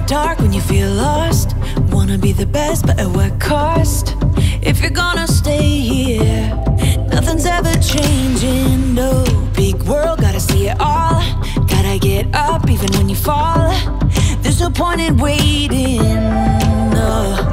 dark when you feel lost. Wanna be the best, but at what cost? If you're gonna stay here, nothing's ever changing, no. Big world, gotta see it all. Gotta get up even when you fall. There's no point in waiting, no.